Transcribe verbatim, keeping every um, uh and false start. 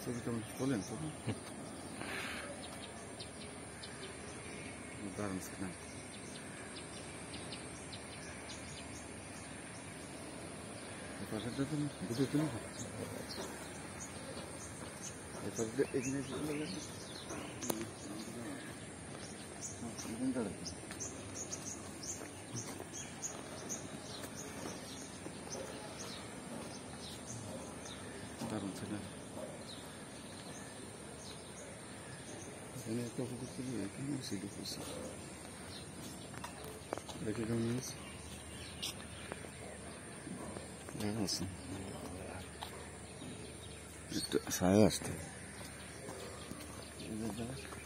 ছবিটা বলেন তো দারুণ সিনেমা এপাশে তো বুঝে তুলি এপাশে এখানে দারুণ সিনেমা এখানে একটা ফটো ছিল এখানে সিডি করছি দেখে কেমন হয়েছে দেখা আছে একটু ছায়া আসতে